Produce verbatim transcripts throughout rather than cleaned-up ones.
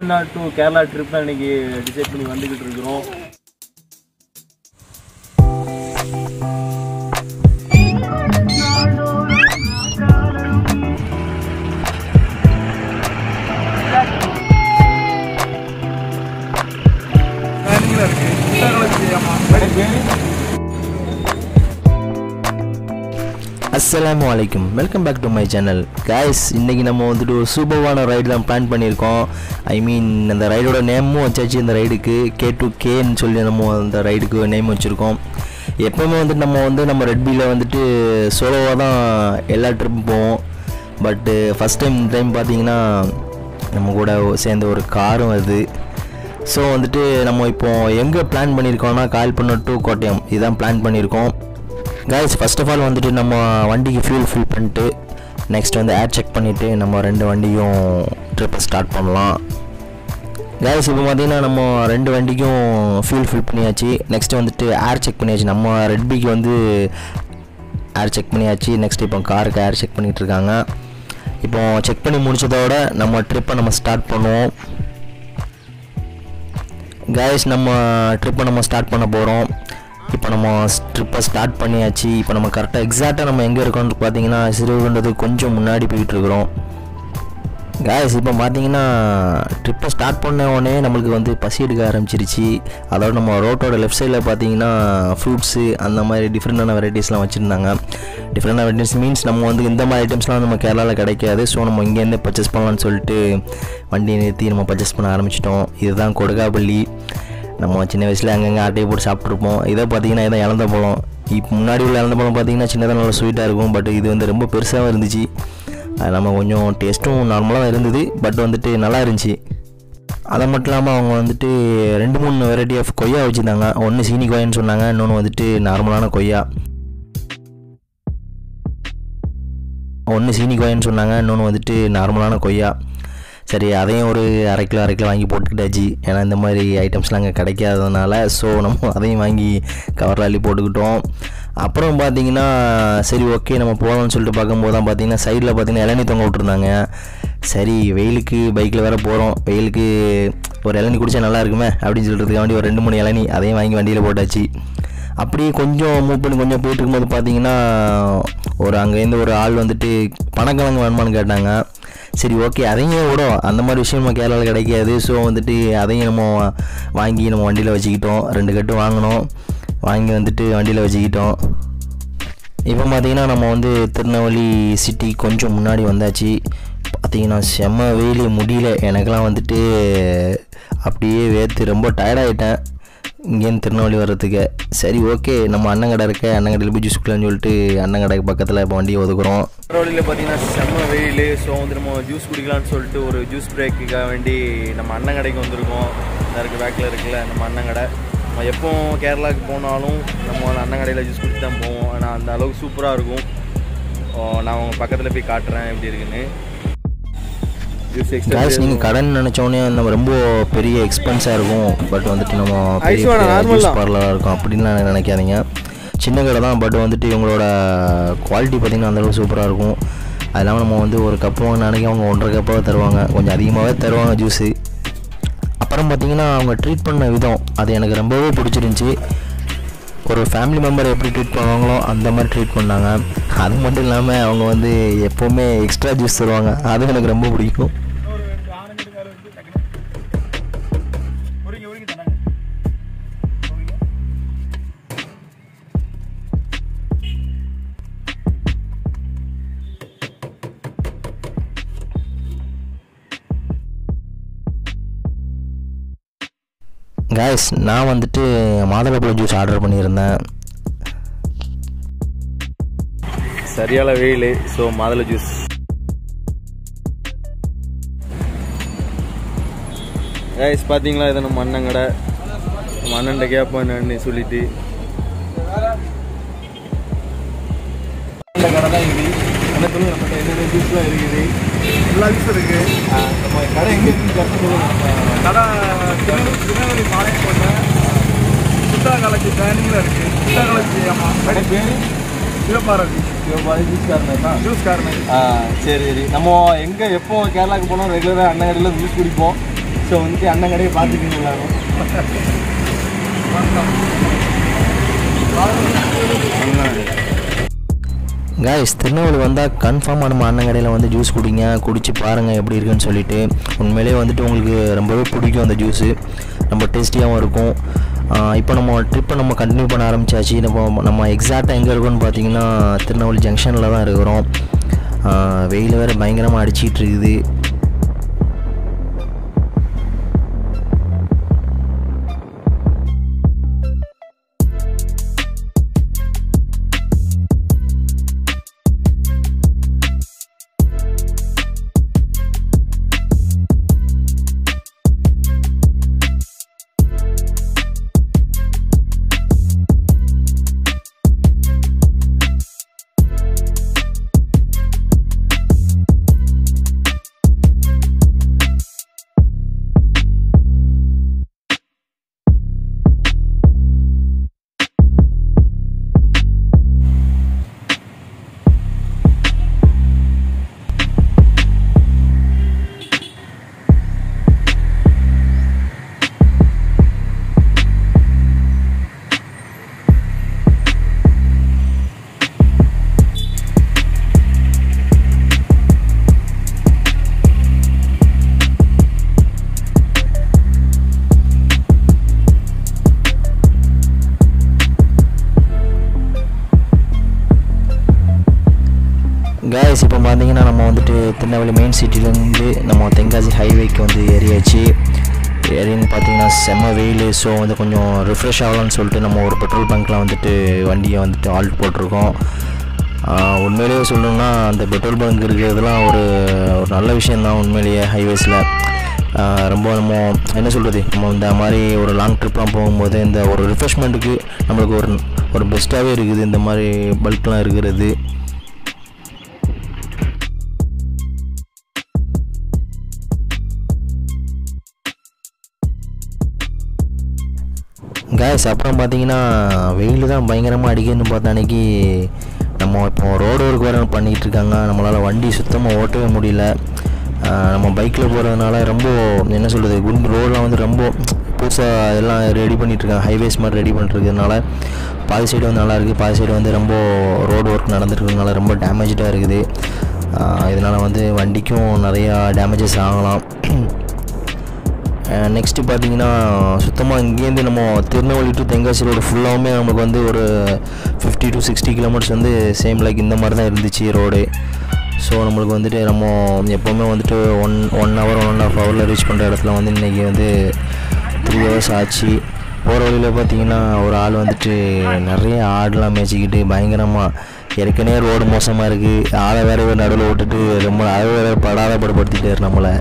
To Kerala trip தான் இன்னைக்கு decide பண்ணி வந்துக்கிட்டு இருக்கிறோம். அஸ்ஸலாமு அலைக்கும், welcome back to my channel. Guys, இன்றைக்கி நம்ம வந்துட்டு ஒரு சூப்பரான ரைடு தான் பிளான் பண்ணியிருக்கோம். ஐ மீன் அந்த ரைடோட நேமும் வச்சாச்சு. இந்த ரைடுக்கு கே டு கேன்னு சொல்லி நம்ம அந்த ரைடுக்கு நேம் வச்சுருக்கோம். எப்போவுமே வந்துட்டு நம்ம வந்து நம்ம ரெட்பியில் வந்துட்டு சோலோவாக தான் எல்லா ட்ரிப்பும் போவோம். பட்டு ஃபஸ்ட் டைம் இந்த டைம் பார்த்திங்கன்னா நம்ம கூட சேர்ந்த ஒரு காரும் வருது. ஸோ வந்துட்டு நம்ம இப்போது எங்கே பிளான் பண்ணியிருக்கோம்னா காயல்பட்னம் டு கோட்டயம் இதுதான் பிளான் பண்ணியிருக்கோம். கைஸ், ஃபர்ஸ்ட் ஆஃப் ஆல் வந்துட்டு நம்ம வண்டிக்கு ஃபியூல் ஃபில் பண்ணிட்டு நெக்ஸ்ட் வந்து ஏர் செக் பண்ணிவிட்டு நம்ம ரெண்டு வண்டியும் ட்ரிப்பை ஸ்டார்ட் பண்ணலாம். கைஸ், இப்போ பார்த்திங்கன்னா நம்ம ரெண்டு வண்டிக்கும் ஃபியூல் ஃபில் பண்ணியாச்சு. நெக்ஸ்ட்டு வந்துட்டு ஏர் செக் பண்ணியாச்சு. நம்ம ரெட்பிக்கு வந்து ஏர் செக் பண்ணியாச்சு. நெக்ஸ்ட் இப்போ காருக்கு ஏர் செக் பண்ணிகிட்ருக்காங்க. இப்போ செக் பண்ணி முடித்ததோட நம்ம ட்ரிப்பை நம்ம ஸ்டார்ட் பண்ணுவோம். கைஸ், நம்ம ட்ரிப்பை நம்ம ஸ்டார்ட் பண்ண போகிறோம். இப்போ நம்ம ட்ரிப்பை ஸ்டார்ட் பண்ணியாச்சு. இப்போ நம்ம கரெக்டாக எக்ஸாக்டாக நம்ம எங்கே இருக்கோம்னு பார்த்தீங்கன்னா சிறுவன்றது கொஞ்சம் முன்னாடி போயிட்டுருக்குறோம். காய்ஸ், இப்போ பார்த்தீங்கன்னா ட்ரிப்பை ஸ்டார்ட் பண்ண உடனே நம்மளுக்கு வந்து பசி எடுக்க ஆரம்பிச்சிருச்சு. அதோட நம்ம ரோட்டோட லெஃப்ட் சைடில் பார்த்தீங்கன்னா ஃப்ரூட்ஸு அந்த மாதிரி டிஃப்ரெண்டான வெரைட்டிஸ்லாம் வச்சுருந்தாங்க. டிஃப்ரெண்டான வெரைட்டிஸ் மீன்ஸ் நம்ம வந்து இந்த மாதிரி ஐட்டம்ஸ்லாம் நம்ம கேரளாவில் கிடைக்காது. ஸோ நம்ம இங்கேருந்து பர்ச்சேஸ் பண்ணலான்னு சொல்லிட்டு வண்டியை நிறுத்தி நம்ம பர்ச்சேஸ் பண்ண ஆரம்பிச்சிட்டோம். இதுதான் கொடுக்காப்பள்ளி. நம்ம சின்ன வயசில் அங்கங்கே ஆட்டையை போட்டு சாப்பிட்ருப்போம். இதை பார்த்தீங்கன்னா இதான் இழந்த பழம். இப்போ முன்னாடி உள்ள இழந்த பழம் பார்த்தீங்கன்னா சின்னதாக நல்லா ஸ்வீட்டாக இருக்கும். பட் இது வந்து ரொம்ப பெருசாகவும் இருந்துச்சு. அது நம்ம கொஞ்சம் டேஸ்ட்டும் நார்மலாக இருந்தது. பட் வந்துட்டு நல்லா இருந்துச்சு. அதை மட்டும் இல்லாமல் அவங்க வந்துட்டு ரெண்டு மூணு வெரைட்டி ஆஃப் கொய்யா வச்சுருந்தாங்க. ஒன்று சீனி கொய்யான்னு சொன்னாங்க, இன்னொன்று வந்துட்டு நார்மலான கொய்யா. ஒன்று சீனி கொய்யான்னு சொன்னாங்க, இன்னொன்று வந்துட்டு நார்மலான கொய்யா. சரி, அதையும் ஒரு அரை கிலோ அரை கிலோ வாங்கி போட்டுக்கிட்டாச்சு. ஏன்னா இந்த மாதிரி ஐட்டம்ஸ்லாம் அங்கே கிடைக்காததுனால ஸோ நம்ம அதையும் வாங்கி கவரில் அள்ளி போட்டுக்கிட்டோம். அப்புறம் பார்த்திங்கன்னா சரி ஓகே நம்ம போகலாம்னு சொல்லிட்டு பார்க்கும்போது தான் பார்த்திங்கன்னா சைடில் பார்த்திங்கன்னா இளநீ தொங்க விட்ருந்தாங்க. சரி, வெயிலுக்கு பைக்கில் வேறு போகிறோம், வெயிலுக்கு ஒரு இளநீ குடித்தா நல்லா இருக்குமே அப்படின்னு சொல்கிறதுக்கு வேண்டி ஒரு ரெண்டு மூணு இளநீ அதையும் வாங்கி வண்டியில் போட்டாச்சு. அப்படியே கொஞ்சம் மூவ் பண்ணி கொஞ்சம் போயிட்டு இருக்கும்போது பார்த்திங்கன்னா ஒரு அங்கேருந்து ஒரு ஆள் வந்துட்டு பனக்கிழங்கு வேணுமான்னு கேட்டாங்க. சரி ஓகே, அதையும் விடும், அந்த மாதிரி விஷயம் நம்ம கேரளாவில் கிடைக்காது. ஸோ வந்துட்டு அதையும் நம்ம வாங்கி நம்ம வண்டியில் வச்சுக்கிட்டோம். ரெண்டு கட்டு வாங்கினோம், வாங்கி வந்துட்டு வண்டியில் வச்சுக்கிட்டோம். இப்போ பார்த்திங்கன்னா நம்ம வந்து திருநெல்வேலி சிட்டி கொஞ்சம் முன்னாடி வந்தாச்சு. பார்த்திங்கன்னா செம்ம வெயில், முடியல எனக்கெல்லாம் வந்துட்டு அப்படியே வேர்த்து ரொம்ப டயர்டாகிட்டேன் இங்கேருந்து திருநெல்வேலி வர்றதுக்கு. சரி ஓகே, நம்ம அண்ணன் கடை இருக்க அண்ணன் கடையில் போய் ஜூஸ் குடிக்கலான்னு சொல்லிட்டு அண்ணன் கடைக்கு பக்கத்தில் இப்போ வண்டியை ஒதுக்குறோம். திருநெல்வேலியில் பார்த்தீங்கன்னா செம்ம வெயில். ஸோ வந்து நம்ம ஜூஸ் குடிக்கலான்னு சொல்லிட்டு ஒரு ஜூஸ் பிரேக்குக்காக வேண்டி நம்ம அண்ணன் கடைக்கு வந்திருக்கோம். இதற்கு பேக்கில் இருக்குல்ல நம்ம அண்ணன் கடை. நம்ம எப்போ கேரளாவுக்கு போனாலும் நம்ம அண்ணன் கடையில் ஜூஸ் குடிச்சு தான் போவோம். ஆனால் அந்த அளவுக்கு சூப்பராக இருக்கும். நான் உங்கள் பக்கத்தில் போய் காட்டுறேன் எப்படி இருக்குன்னு. நீங்கள் கடன் நினச்சோடனே நம்ம ரொம்ப பெரிய எக்ஸ்பென்ஸாக இருக்கும். பட் வந்துட்டு நம்ம ஜூஸ் பார்லராக இருக்கும் அப்படின்லாம் எனக்கு நினைக்காதீங்க. சின்ன கடை தான், பட் வந்துட்டு இவங்களோட குவாலிட்டி பார்த்திங்கன்னா அந்தளவுக்கு சூப்பராக இருக்கும். அது இல்லாமல் நம்ம வந்து ஒரு கப்பு வாங்க நினைக்க அவங்க ஒன்றரை கப்பாக தருவாங்க, கொஞ்சம் அதிகமாகவே தருவாங்க ஜூஸு. அப்புறம் பார்த்திங்கன்னா அவங்க ட்ரீட் பண்ண விதம் அது எனக்கு ரொம்பவே பிடிச்சிருந்துச்சி. ஒரு ஃபேமிலி மெம்பர் எப்படி ட்ரீட் பண்ணுவாங்களோ அந்த மாதிரி ட்ரீட் பண்ணாங்க. அது மட்டும் இல்லாமல் அவங்க வந்து எப்போவுமே எக்ஸ்ட்ரா ஜூஸ் தருவாங்க, அது எனக்கு ரொம்ப பிடிக்கும். கைஸ், நான் வந்துட்டு மாதுளப்பழம் ஜூஸ் ஆர்டர் பண்ணியிருந்தேன். சரியான வெயில். ஸோ மாதுளை ஜூஸ். கைஸ் பார்த்தீங்களா, இதை நம்ம அண்ணன் கடை. நம்ம அண்ணன்ட்ட கேட்போம் என்னன்னு சொல்லிட்டு இந்த கடை தான் இது. என்ன சொல்லுங்க, நம்மகிட்ட என்னென்ன ஜூஸ்லாம் இருக்குது, எல்லா ஜூஸும் இருக்குது. நம்ம கடை எங்கே இருக்குன்னு கேட்க கடை திருநெல்வேலி பாளையங்கோட்டை சுத்தா காலேஜ் ட்ரைனிங்கில் இருக்குது. சுத்தா காலேஜ். ஆமாம், கடை பேர் சிவபாரதி. சிவபாரதி ஜூஸ் கார்னர் தான். Juice corner. ஆ சரி சரி. நம்ம எங்கே எப்போ கேரளாவுக்கு போனோம் ரெகுலராக அண்ணன் கடையில் ஜூஸ் குடிப்போம். ஸோ ஸோ வந்து அண்ணன் கடையை பார்த்துக்கிங்க எல்லாரும். கைஸ், திருநெல்வேலி வந்தால் கன்ஃபார்மாக நம்ம அண்ணன் கடையில் வந்து ஜூஸ் குடிங்க, குடிச்சு பாருங்கள் எப்படி இருக்குன்னு சொல்லிட்டு. உண்மையிலே வந்துட்டு உங்களுக்கு ரொம்பவே பிடிக்கும் அந்த ஜூஸு, ரொம்ப டேஸ்டியாகவும் இருக்கும். இப்போ நம்ம ட்ரிப்பை நம்ம கண்டினியூ பண்ண ஆரம்பித்தாச்சு. நம்ம நம்ம எக்ஸாக்டாக எங்கே இருக்கோன்னு பார்த்தீங்கன்னா திருநெல்வேலி ஜங்ஷனில் தான் இருக்கிறோம். வெயில் வேறு பயங்கரமாக அடிச்சிட்டு இருக்குது. கைஸ், இப்போ பார்த்தீங்கன்னா நம்ம வந்துட்டு திருநெல்வேலி மெயின் சிட்டிலேருந்து நம்ம தென்காசி ஹைவேக்கு வந்து ஏறியாச்சு. ஏறின்னு பார்த்தீங்கன்னா செம்ம வெயில். ஸோ வந்து கொஞ்சம் ரிஃப்ரெஷ் ஆகலாம்னு சொல்லிட்டு நம்ம ஒரு பெட்ரோல் பங்க்கில் வந்துட்டு வண்டியை வந்துட்டு ஆல்ட் போட்டிருக்கோம். உண்மையிலேயே சொல்லணும்னா அந்த பெட்ரோல் பங்க் இருக்கிறதுலாம் ஒரு ஒரு நல்ல விஷயந்தான். உண்மையிலேயே ஹைவேஸில் ரொம்ப நம்ம என்ன சொல்கிறது, நம்ம இந்த மாதிரி ஒரு லாங் ட்ரிப்லாம் போகும்போது இந்த ஒரு ரிஃப்ரெஷ்மெண்ட்டுக்கு நம்மளுக்கு ஒரு ஒரு பெஸ்ட்டாகவே இருக்குது இந்த மாதிரி பல்க்லாம் இருக்கிறது. கைஸ், அப்புறம் பார்த்தீங்கன்னா வெயில் தான் பயங்கரமாக அடிக்குதுன்னு பார்த்த அன்றைக்கி நம்ம இப்போ ரோடு ஒர்க் வேறு பண்ணிக்கிட்டு இருக்காங்க. நம்மளால் வண்டி சுத்தமாக ஓட்டவே முடியல. நம்ம பைக்கில் போகிறதுனால ரொம்ப என்ன சொல்கிறது, குண்டு ரோடெலாம் வந்து ரொம்ப புதுசாக எல்லாம் ரெடி பண்ணிகிட்ருக்காங்க. ஹைவேஸ் மாதிரி ரெடி பண்ணிட்டுருக்கிறதுனால பாதி சைடு வந்து நல்லாயிருக்கு, பாதி சைடு வந்து ரொம்ப ரோடு ஒர்க் நடந்துட்டுருக்கிறதுனால ரொம்ப டேமேஜாக இருக்குது. இதனால் வந்து வண்டிக்கும் நிறையா டேமேஜஸ் ஆகலாம். நெக்ஸ்ட்டு பார்த்தீங்கன்னா சுத்தமாக இங்கேருந்து நம்ம திருநெல்வேலி டு தென்காசி ரோடு ஃபுல்லாகவுமே நமக்கு வந்து ஒரு ஃபிஃப்டி டு சிக்ஸ்டி கிலோமீட்டர்ஸ் வந்து சேம் லைக் இந்த மாதிரி தான் இருந்துச்சு ரோடு. ஸோ நம்மளுக்கு வந்துட்டு நம்ம எப்போவுமே வந்துட்டு one one hour one and half ஹவரில் ரீச் பண்ணுற இடத்துல வந்து இன்றைக்கி வந்து த்ரீ ஹவர்ஸ் ஆச்சு. போகிற வழியில் பார்த்தீங்கன்னா ஒரு ஆள் வந்துட்டு நிறைய ஆடெலாம் மேய்ச்சிக்கிட்டு பயங்கரமாக, ஏற்கனவே ரோடு மோசமாக இருக்குது, ஆளை வேறு நடுவில் விட்டுட்டு ரொம்ப அதை வேறு படாத படுப்படுத்திட்டார் நம்மளை.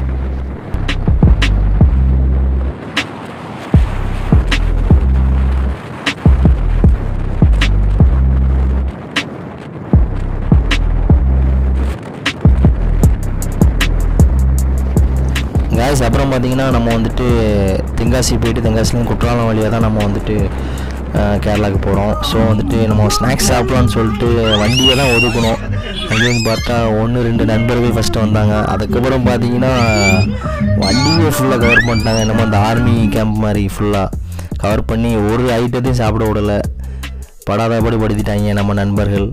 கைஸ், அப்புறம் பார்த்தீங்கன்னா நம்ம வந்துட்டு தென்காசி போயிட்டு தென்காசிலேருந்து குற்றாலம் வழியாக தான் நம்ம வந்துட்டு கேரளாவுக்கு போகிறோம். ஸோ வந்துட்டு நம்ம ஸ்நாக்ஸ் சாப்பிட்லான்னு சொல்லிட்டு வண்டியை தான் ஒதுக்கணும். அங்கேருந்து பார்த்தா ஒன்று ரெண்டு நண்பர்கள் ஃபஸ்ட்டு வந்தாங்க. அதுக்கப்புறம் பார்த்தீங்கன்னா வண்டியை ஃபுல்லாக கவர் பண்ணிட்டாங்க. நம்ம அந்த ஆர்மி கேம்ப் மாதிரி ஃபுல்லாக கவர் பண்ணி ஒரு ஐட்டத்தையும் சாப்பிட விடலை, படாதபடி படுத்திட்டாங்க நம்ம நண்பர்கள்.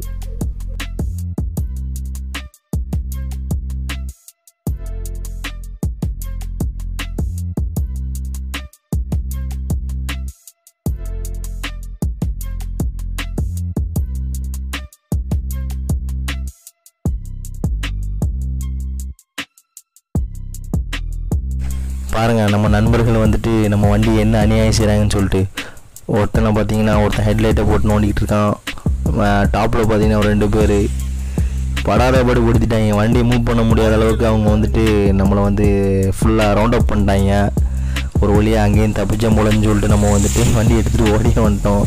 பாருங்கள், நம்ம நண்பர்கள் வந்துட்டு நம்ம வண்டி என்ன அநியாயம் செய்கிறாங்கன்னு சொல்லிட்டு. ஒருத்தனை பார்த்தீங்கன்னா ஒருத்தன் ஹெட்லைட்டை போட்டு நோண்டிக்கிட்டு இருக்கான். டாப்பில் பார்த்தீங்கன்னா ஒரு ரெண்டு பேர் படாதபடி படுத்திட்டாங்க. வண்டியை மூவ் பண்ண முடியாத அளவுக்கு அவங்க வந்துட்டு நம்மளை வந்து ஃபுல்லாக ரவுண்ட் அப் பண்ணிட்டாங்க. ஒரு வழியாக அங்கேயும் தப்பிச்சா முளைன்னு சொல்லிட்டு நம்ம வந்துட்டு வண்டி எடுத்துகிட்டு ஓடியே வந்துட்டோம்.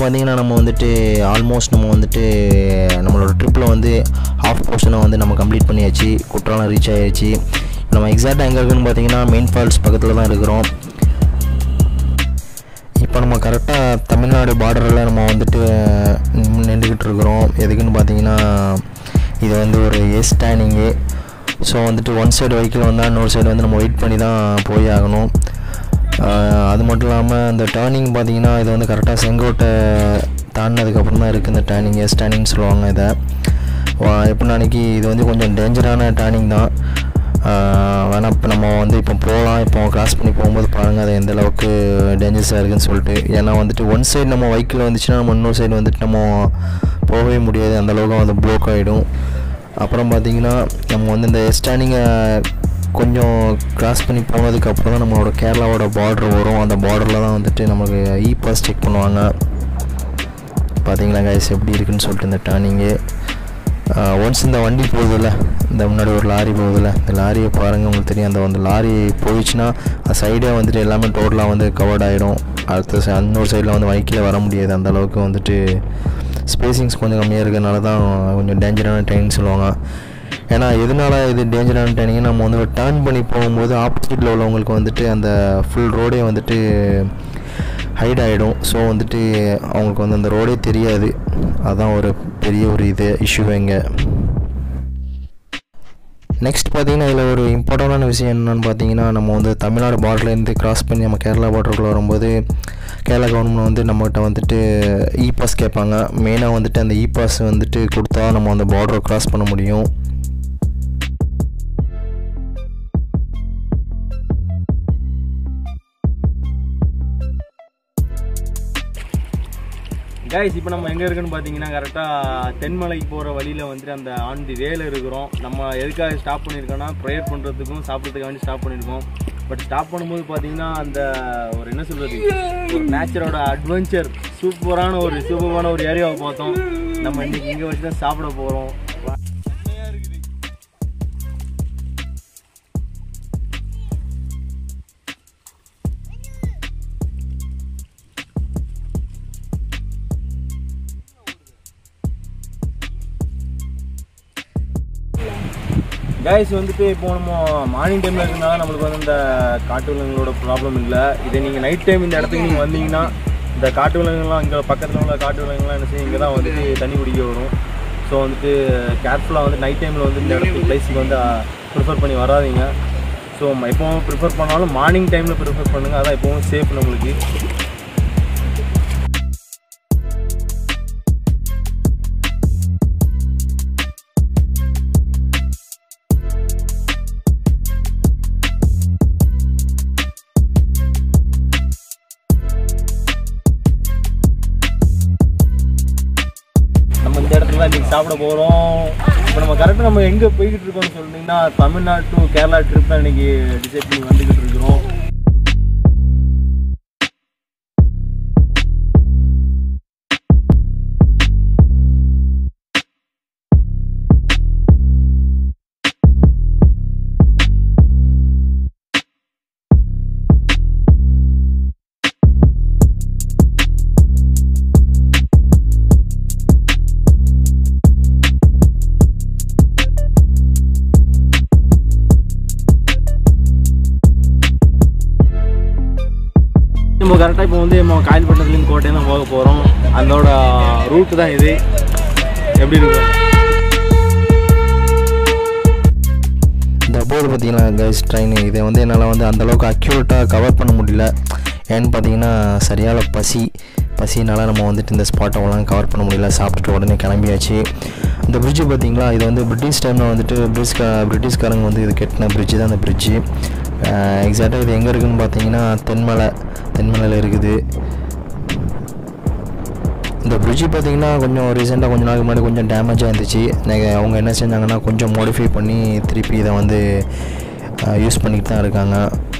பார்த்திங்கன்னா நம்ம வந்துட்டு ஆல்மோஸ்ட் நம்ம வந்துட்டு நம்மளோட ட்ரிப்பில் வந்து ஹாஃப் போர்ஷனை வந்து நம்ம கம்ப்ளீட் பண்ணியாச்சு. குற்றாலம் ரீச் ஆகிடுச்சு. நம்ம எக்ஸாக்டாக எங்கே இருக்குதுன்னு பார்த்தீங்கன்னா மெயின் ஃபால்ஸ் பக்கத்தில் தான் இருக்கிறோம். இப்போ நம்ம கரெக்டாக தமிழ்நாடு பார்டரில் நம்ம வந்துட்டு நின்றுக்கிட்டு இருக்கிறோம். எதுக்குன்னு பார்த்தீங்கன்னா இது வந்து ஒரு எஸ் ஸ்டாண்டிங்கு. ஸோ வந்துட்டு ஒன் சைடு வெஹிக்கிள் வந்தால் இன்னொரு சைடு வந்து நம்ம வெயிட் பண்ணி தான் போய் ஆகணும். அது மட்டும் இல்லாமல் இந்த டேர்னிங் பார்த்திங்கன்னா இது வந்து கரெக்டாக செங்கோட்டை தாண்டினதுக்கப்புறம் தான் இருக்குது இந்த டேர்னிங். எஸ் டேர்னிங்னு சொல்லுவாங்க இதை. எப்படின்னா அன்றைக்கி இது வந்து கொஞ்சம் டேஞ்சரான டேர்னிங் தான். வேணால் இப்போ நம்ம வந்து இப்போ போகலாம். இப்போ கிராஸ் பண்ணி போகும்போது பாருங்கள் அது எந்த அளவுக்கு டேஞ்சரஸாக இருக்குதுன்னு சொல்லிட்டு. ஏன்னா வந்துட்டு ஒன் சைடு நம்ம வெஹிக்கிள் வந்துச்சுன்னா நம்ம இன்னொரு சைடு வந்துட்டு நம்ம போகவே முடியாது. அந்தளவுக்கு வந்து ப்ளோக் ஆகிடும். அப்புறம் பார்த்திங்கன்னா நம்ம வந்து இந்த ஸ்டாண்டிங்கை கொஞ்சம் கிராஸ் பண்ணி போனதுக்கப்புறம் தான் நம்மளோட கேரளாவோட பார்டர் வரும். அந்த பார்டரில் தான் வந்துட்டு நமக்கு இ பாஸ் செக் பண்ணுவாங்க. பார்த்திங்களா கைஸ் எப்படி இருக்குதுன்னு சொல்லிட்டு இந்த டேர்னிங்கு. ஒன்ஸ் இந்த வண்டி போகுதில்ல, இந்த முன்னாடி ஒரு லாரி போகுதில்ல, இந்த லாரியை பாருங்கள் உங்களுக்கு தெரியும். அந்த அந்த லாரி போயிடுச்சுன்னா அந்த சைடே வந்துட்டு எல்லாமே டோட்டலாக வந்து கவர்ட் ஆகிடும். அடுத்த இன்னொரு சைடில் வந்து வைக்கில் வர முடியாது. அந்தளவுக்கு வந்துட்டு ஸ்பேசிங்ஸ் கொஞ்சம் கம்மியாக இருக்கிறதுனால தான் கொஞ்சம் டேஞ்சரான ட்ரெயின் சொல்லுவாங்க. ஏன்னா எதனால் இது டேஞ்சரான ட்ரெயினிங்க, நம்ம வந்து டர்ன் பண்ணி போகும்போது ஆப்போசிட்டில் உள்ளவங்களுக்கு வந்துட்டு அந்த ஃபுல் ரோடே வந்துட்டு ஹைட் ஆகிடும். ஸோ வந்துட்டு அவங்களுக்கு வந்து அந்த ரோடே தெரியாது. அதுதான் ஒரு பெரிய ஒரு இது இஷ்யூ இங்கே. நெக்ஸ்ட் பார்த்திங்கன்னா இதில் ஒரு இம்பார்ட்டண்டான விஷயம் என்னென்னு பார்த்தீங்கன்னா, நம்ம வந்து தமிழ்நாடு பார்டர்லேருந்து கிராஸ் பண்ணி நம்ம கேரளா பார்டருக்குள்ளே வரும்போது கேரளா கவர்மெண்ட் வந்து நம்மகிட்ட வந்துட்டு இ பாஸ் கேட்பாங்க. மெயினாக வந்துட்டு அந்த இ பாஸ் வந்துட்டு கொடுத்தா நம்ம அந்த பார்டரை கிராஸ் பண்ண முடியும். கைஸ் இப்போ நம்ம எங்கே இருக்குன்னு பார்த்தீங்கன்னா கரெக்டாக தென்மலைக்கு போகிற வழியில் வந்துட்டு அந்த ஆன் தி வேல இருக்கிறோம். நம்ம எதுக்காக ஸ்டாப் பண்ணியிருக்கோன்னா ப்ரேயர் பண்ணுறதுக்கும் சாப்பிட்றதுக்காக வேண்டி ஸ்டாப் பண்ணியிருக்கோம். பட் ஸ்டாப் பண்ணும்போது பார்த்தீங்கன்னா அந்த ஒரு என்ன சொல்கிறது, ஒரு நேச்சரோட அட்வென்ச்சர் சூப்பரான ஒரு சூப்பரான ஒரு ஏரியாவை பார்த்தோம். நம்ம இன்றைக்கி இங்கே வச்சு தான் சாப்பிட போகிறோம். கைஸ் வந்துட்டு இப்போ நம்ம மார்னிங் டைமில் இருக்கிறதுனால நம்மளுக்கு வந்து இந்த காட்டு விலங்குகளோட ப்ராப்ளம் இல்லை. இதே நீங்கள் நைட் டைம் இந்த இடத்துக்கு நீங்கள் வந்தீங்கன்னா இந்த காட்டு விலங்குகள்லாம் இங்கே பக்கத்தில் உள்ள காட்டு விலங்குகள்லாம் என்ன செய்யும், இங்கே தான் வந்துட்டு தண்ணி குடிக்க வரும். ஸோ வந்துட்டு கேர்ஃபுல்லாக வந்து நைட் டைமில் வந்து இந்த இடத்துக்கு பிளேஸுக்கு வந்து ப்ரிஃபர் பண்ணி வராதிங்க. ஸோ எப்போவும் ப்ரிஃபர் பண்ணாலும் மார்னிங் டைமில் ப்ரிஃபர் பண்ணுங்கள். அதான் எப்போவும் சேஃப் நம்மளுக்கு. இன்றைக்கி சாப்பிட போகிறோம். இப்போ நம்ம கரெக்டாக நம்ம எங்கே போய்கிட்டு இருக்கோம்னு சொல்லிட்டிங்கன்னா தமிழ்நாடு டு கேரளா ட்ரிப் தான் இன்றைக்கி டிசைட் பண்ணி வந்துக்கிட்டு இருக்கிறோம். நம்ம கரெக்டாக இப்போ வந்து நம்ம காயல்பட்டினத்துலேருந்து கோட்டையம் தான் போக போகிறோம். அதோட ரூட்டு தான் இது. எப்படி இருக்கும் இந்த போர்டு பார்த்தீங்கன்னா கைஸ் ட்ரெயின் இதை வந்து என்னால் வந்து அந்தளவுக்கு அக்யூரேட்டாக கவர் பண்ண முடியல. ஏன்னு பார்த்தீங்கன்னா சரியான பசி பசினால் நம்ம வந்துட்டு இந்த ஸ்பாட்டெல்லாம் கவர் பண்ண முடியல. சாப்பிட்டுட்டு உடனே கிளம்பியாச்சு. இந்த பிரிட்ஜு பார்த்தீங்களா, இது வந்து பிரிட்டிஷ் டைமில் வந்துட்டு பிரிட்டிஷ் பிரிட்டிஷ்காரங்க வந்து இது கெட்டின பிரிட்ஜு தான். அந்த பிரிட்ஜு எக்ஸாக்டாக இது எங்கே இருக்குதுன்னு பார்த்தீங்கன்னா தென்மலை தென்மலையில் இருக்குது. இந்த பிரிட்ஜு பார்த்திங்கன்னா கொஞ்சம் ரீசெண்டாக கொஞ்சம் நாளுக்கு முன்னாடி கொஞ்சம் டேமேஜாக இருந்துச்சு. அவங்க என்ன செஞ்சாங்கன்னா கொஞ்சம் மாடிஃபை பண்ணி திருப்பி இதை வந்து யூஸ் பண்ணிக்கிட்டு தான் இருக்காங்க.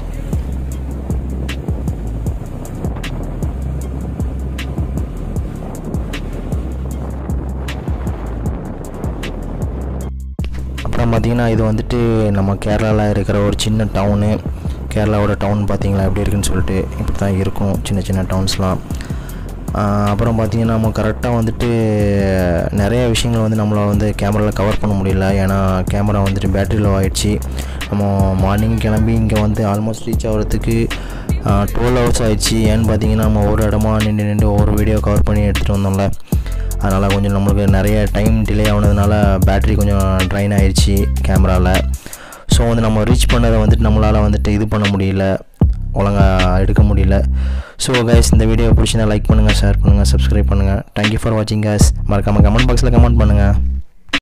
அப்புறம் பார்த்திங்கன்னா இது வந்துட்டு நம்ம கேரளாவில் இருக்கிற ஒரு சின்ன டவுனு. கேரளாவோட டவுன் பார்த்திங்களா எப்படி இருக்குன்னு சொல்லிட்டு இப்படி தான் இருக்கும் சின்ன சின்ன டவுன்ஸ்லாம். அப்புறம் பார்த்திங்கன்னா நம்ம கரெக்டாக வந்துட்டு நிறைய விஷயங்கள் வந்து நம்மளால் வந்து கேமராவில் கவர் பண்ண முடியல. ஏன்னா கேமரா வந்துட்டு பேட்ரி லோ ஆகிடுச்சு. நம்ம மார்னிங் கிளம்பி இங்கே வந்து ஆல்மோஸ்ட் ரீச் ஆகிறதுக்கு டுவெல் ஹவர்ஸ் ஆகிடுச்சு. ஏன்னு பார்த்தீங்கன்னா நம்ம ஒரு இடமா நின்று நின்று ஒவ்வொரு வீடியோ கவர் பண்ணி எடுத்துகிட்டு வந்தோம்ல, அதனால் கொஞ்சம் நம்மளுக்கு நிறைய டைம் டிலே ஆனதுனால பேட்ரி கொஞ்சம் ட்ரைன் ஆகிடுச்சு கேமராவில். ஸோ வந்து நம்ம ரீச் பண்ணதை வந்துட்டு நம்மளால் வந்துட்டு இது பண்ண முடியல, ஒழுங்காக எடுக்க முடியல. ஸோ கைஸ், இந்த வீடியோ பிடிச்சினா லைக் பண்ணுங்கள், ஷேர் பண்ணுங்கள், சப்ஸ்கிரைப் பண்ணுங்கள். தேங்க்யூ ஃபார் வாட்சிங் கைஸ். மறக்காமல் கமெண்ட் பாக்ஸில் கமெண்ட் பண்ணுங்கள்.